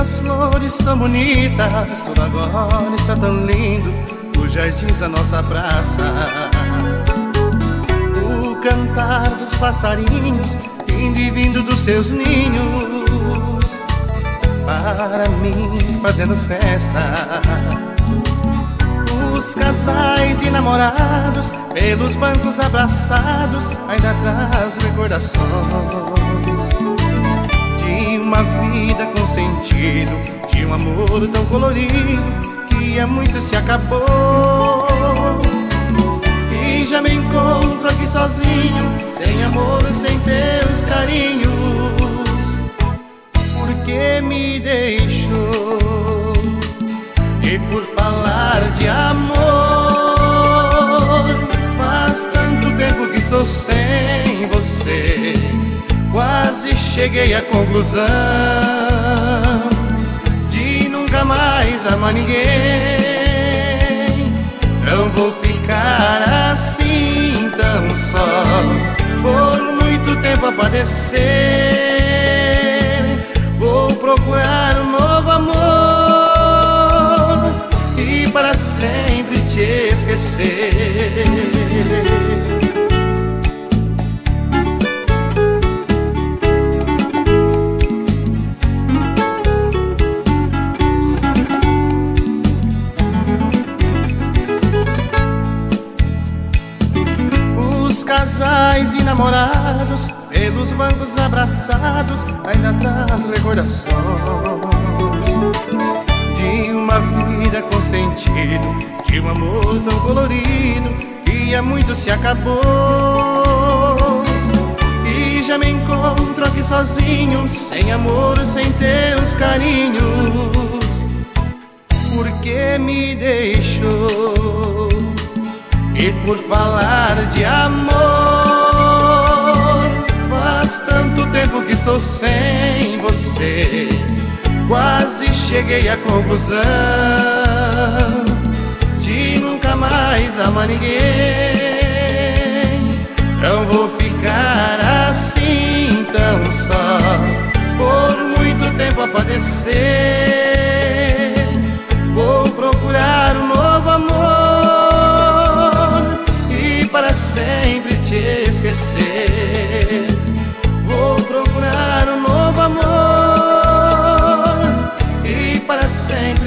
as flores tão bonitas, tudo agora está tão lindo, os jardins da nossa praça. O cantar dos passarinhos, indo e vindo dos seus ninhos, para mim fazendo festa. Os casais e namorados, pelos bancos abraçados, ainda traz recordações de uma vida com sentido, de um amor tão colorido que há muito se acabou. E já me encontro aqui sozinho, sem amor, sem teus carinhos, porque me deixou. E por falar de amor, faz tanto tempo que estou sem você, quase cheguei à conclusão de nunca mais amar ninguém. Não vou ficar assim tão só, por muito tempo a padecer. Vou procurar um novo amor e para sempre te esquecer. Casais e namorados, pelos bancos abraçados, ainda traz recordações de uma vida com sentido, de um amor tão colorido que há muito se acabou. E já me encontro aqui sozinho, sem amor, sem teus carinhos, porque me deixou. E por falar de amor, faz tanto tempo que estou sem você, quase cheguei à conclusão de nunca mais amar ninguém. Não vou ficar assim tão só, por muito tempo a padecer. Vou procurar um novo amor para sempre te esquecer. Vou procurar um novo amor e para sempre